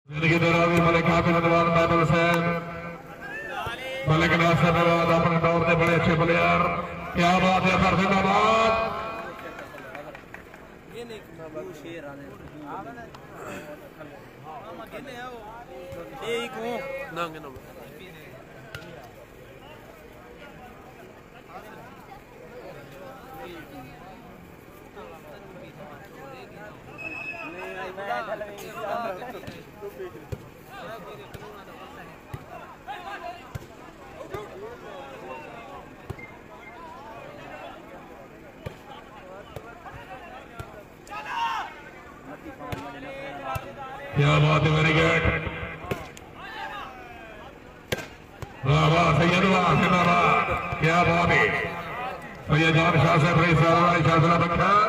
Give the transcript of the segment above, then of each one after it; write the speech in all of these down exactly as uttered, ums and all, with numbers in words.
जिंदगी दौरान मलिक हाफिज नवाज बादल साहब मलिक नासिर नवाज अपने दौर के बड़े अच्छे प्लेयर। क्या बात है सर जिंदाबाद। क्या बात है, वेरी गुड। वाह वाह सैयद वाह जिंदाबाद। क्या बात है सैयद जान शाह साहब रईस शाहजला बख्तर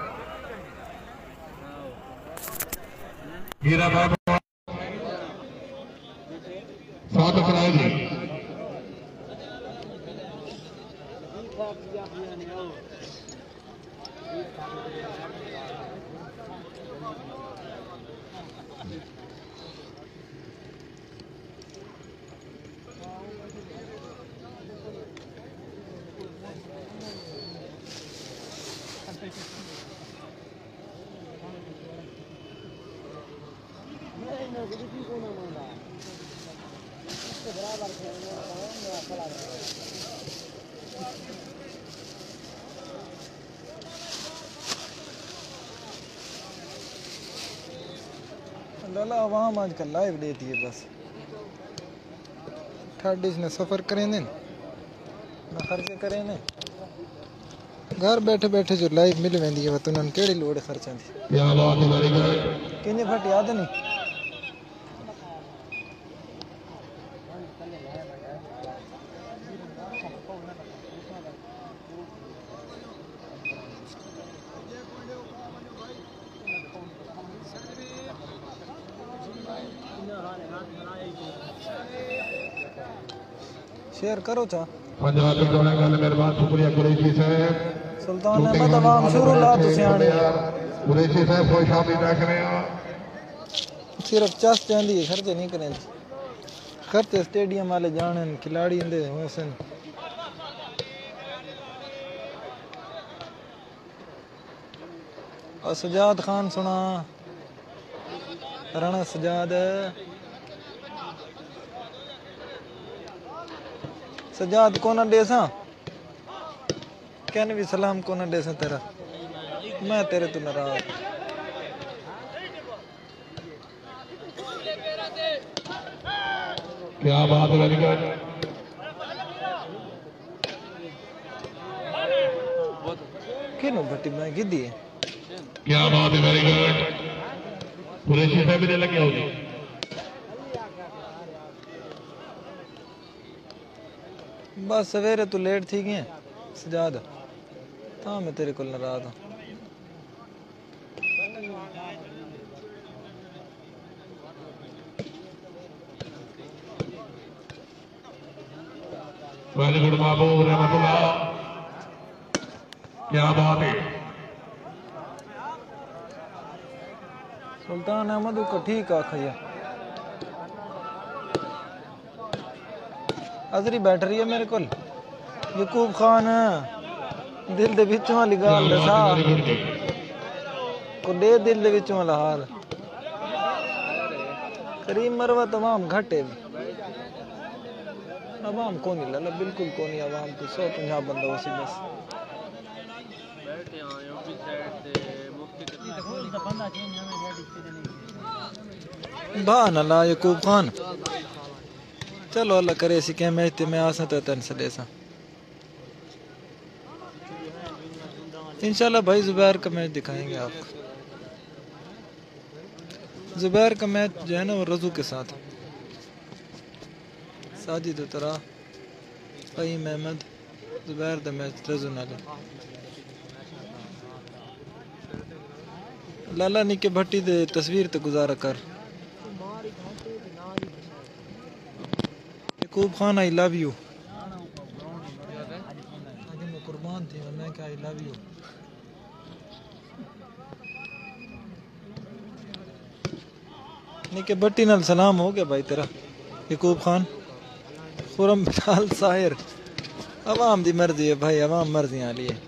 हीरा बाबू साथ कराए जी। लाला आवाम आजकल लाइव देती है बस थर्ड ने सफ़र करें ना खर्चे करें ना घर बैठे बैठे जो लाइव मिल वेंदी है तुन केड़ी लोड़ खर्चा दी किने फट याद नहीं शेयर करो चा पंजाब के जोड़े गल मेहरबान शुक्रिया कुरैशी साहब सुल्तान अहमद अवाम शुरू ला तो सियाने कुरैशी साहब खुश आमदी देख रहे हैं। सिर्फ चस चाहती है खर्चे नहीं करें खर्चे स्टेडियम वाले जाने खिलाड़ी इंदे होसन और सजाद खान सुना राणा सजाद सजाद कोना देसा कहने भी सलाम कोना देसा तेरा मैं तेरे तो नाराज। क्या बात है, वेरी गुड। किनो भट्टी मैं गिद्दी है। क्या बात है, वेरी गुड। कुरैशी साहब भी लगे होगी। बस सवेरे तू लेट थी गए सजाद ता मैं तेरे को नाराज हूं। वेरी गुड महबूब रहमतुल्लाह। क्या बात है। सुल्तान अहमद को ठीक आखिया अजरी बैठ रही है मेरे को यकूब खान दिल दे विचों वाली गाल दसा को दे दिल दे विचों वाला हाल करीम मरवा तमाम घटे अवाम को नहीं लला बिल्कुल को नहीं अवाम तो सौ पंजाब बंदा उसी बस बा नला यकूब खान चलो अल्लाह करे इसी के मैच ते मैं आसा तो तन से देसा इंशाल्लाह भाई जुबैर का मैच दिखाएंगे आपको। जुबैर का मैच जो है ना वो रजू के साथ साजिद उतरा फहीम अहमद जुबैर द मैच रजू नाले लाला निके भट्टी दे तस्वीर ते गुजारा कर Yakub Khan I love you कुर्बान थी मैं क्या आई लव यू निके बट्टी नाल सलाम हो गया भाई तेरा यकूब खान खुरम बिलाल साहिर अवाम दी मर्जी है भाई अवाम मर्जी आ लिए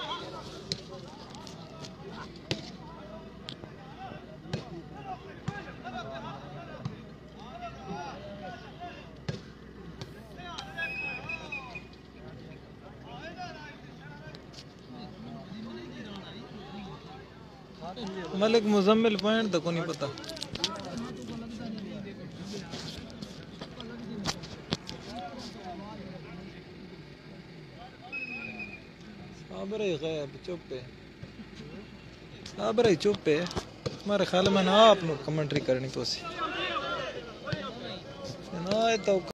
मलिक मुजम्मिल पॉइंट तो को नहीं पता साबर ही गैब चुप है साबर ही चुप है हमारे ख्याल में ना आप लोग कमेंट्री करनी तो सी ना तो